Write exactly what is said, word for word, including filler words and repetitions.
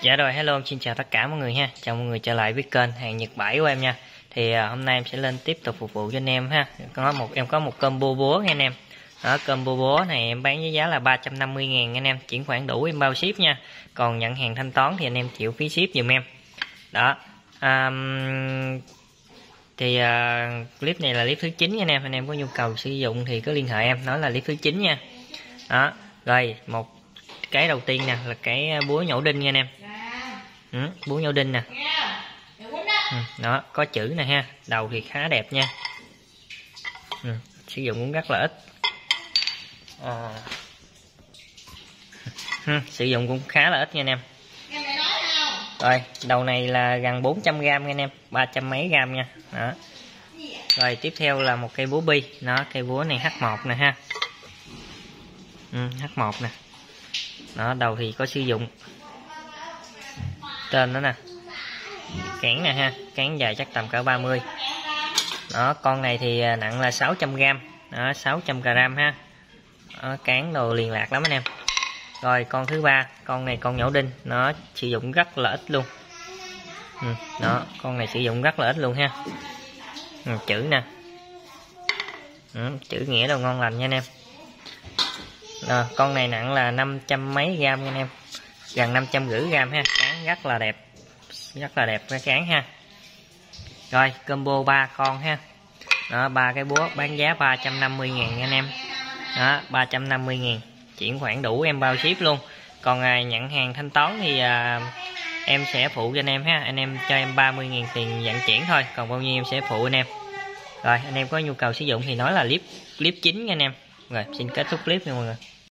Dạ rồi, hello, xin chào tất cả mọi người ha. Chào mọi người trở lại với kênh hàng Nhật Bãi của em nha. Thì à, hôm nay em sẽ lên tiếp tục phục vụ cho anh em ha. Có một em có một combo búa nha anh em. Đó, combo búa này em bán với giá là ba trăm năm mươi ngàn anh em, chuyển khoản đủ em bao ship nha. Còn nhận hàng thanh toán thì anh em chịu phí ship giùm em. Đó. À, thì à, clip này là clip thứ chín nha anh em. Anh em có nhu cầu sử dụng thì cứ liên hệ em, nói là clip thứ chín nha. Đó. Rồi, một cái đầu tiên nè là cái búa nhổ đinh nha anh em. Ừ, búa nhổ đinh nè. Ừ, đó, có chữ nè ha, đầu thì khá đẹp nha. Ừ, sử dụng cũng rất là ít. À, ừ, sử dụng cũng khá là ít nha anh em. Rồi, đầu này là gần bốn trăm gram nha anh em, ba trăm mấy gram nha. Đó. Rồi tiếp theo là một cây búa bi, nó cây búa này H một nè ha. Ừ, H một nè. Đó, đầu thì có sử dụng. Tên nó nè. Cán nè ha, cán dài chắc tầm cỡ ba mươi. Đó, con này thì nặng là sáu trăm gram. Đó, sáu trăm gram ha. Đó, cán đồ liền lạc lắm anh em. Rồi con thứ ba, con này con nhổ đinh, nó sử dụng rất là ít luôn. Ừ, đó, con này sử dụng rất là ít luôn ha. Ừ, chữ nè. Ừ, chữ nghĩa đồ ngon lành nha anh em. Rồi, con này nặng là năm trăm mấy gram nha anh em, gần năm trăm rưỡi gram ha, cán rất là đẹp, rất là đẹp cái cán ha. Rồi combo ba con ha. Đó, ba cái búa bán giá ba trăm năm mươi ngàn nha anh em. Đó, ba trăm năm mươi ngàn, chuyển khoản đủ em bao ship luôn. Còn à, nhận hàng thanh toán thì à, em sẽ phụ cho anh em ha, anh em cho em ba mươi ngàn tiền vận chuyển thôi, còn bao nhiêu em sẽ phụ anh em. Rồi anh em có nhu cầu sử dụng thì nói là clip clip chính nha anh em. Rồi xin kết thúc clip nha mọi người.